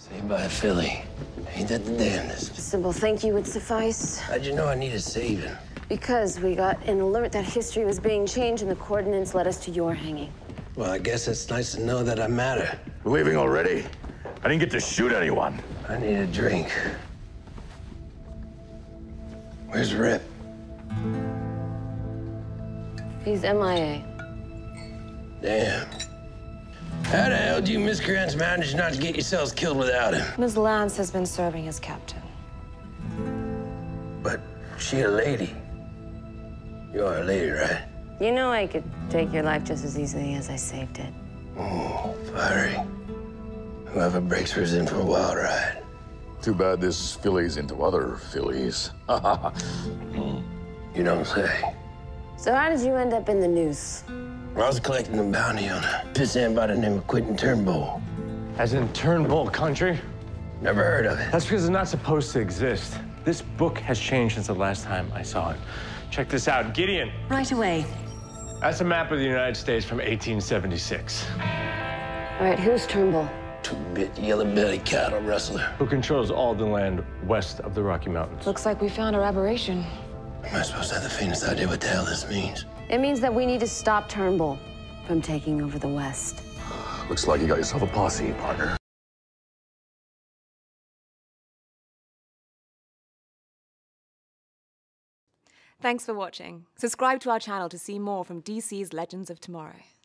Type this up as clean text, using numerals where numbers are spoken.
Saved by a filly. Ain't that the damnedest? A simple thank you would suffice. How'd you know I needed saving? Because we got an alert that history was being changed and the coordinates led us to your hanging. Well, I guess it's nice to know that I matter. We're leaving already? I didn't get to shoot anyone. I need a drink. Where's Rip? He's MIA. Damn. How the hell do you miscreants manage not to get yourselves killed without him? Ms. Lance has been serving as captain. But she a lady. You are a lady, right? You know I could take your life just as easily as I saved it. Oh, fiery. Whoever breaks her's in for a wild ride. Too bad this filly's into other fillies. You don't say. So how did you end up in the news? I was collecting a bounty on a pissant by the name of Quentin Turnbull. As in Turnbull country? Never heard of it. That's because it's not supposed to exist. This book has changed since the last time I saw it. Check this out, Gideon. Right away. That's a map of the United States from 1876. All right, who's Turnbull? Two-bit yellow-belly cattle rustler. Who controls all the land west of the Rocky Mountains? Looks like we found our aberration. Am I supposed to have the faintest idea what the hell this means? It means that we need to stop Turnbull from taking over the West. Looks like you got yourself a posse, partner. Thanks for watching. Subscribe to our channel to see more from DC's Legends of Tomorrow.